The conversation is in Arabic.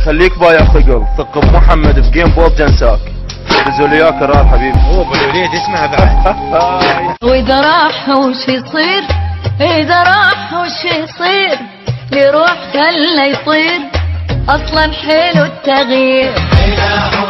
خليك بايع ثقل ثقب محمد بجيم بوب جنساك. رزولياك رار حبيبي. هو ابو الوليد اسمها بعد. واذا راح وش يصير، اذا راح وش يصير، يروح خله يطير، اصلا حلو التغيير.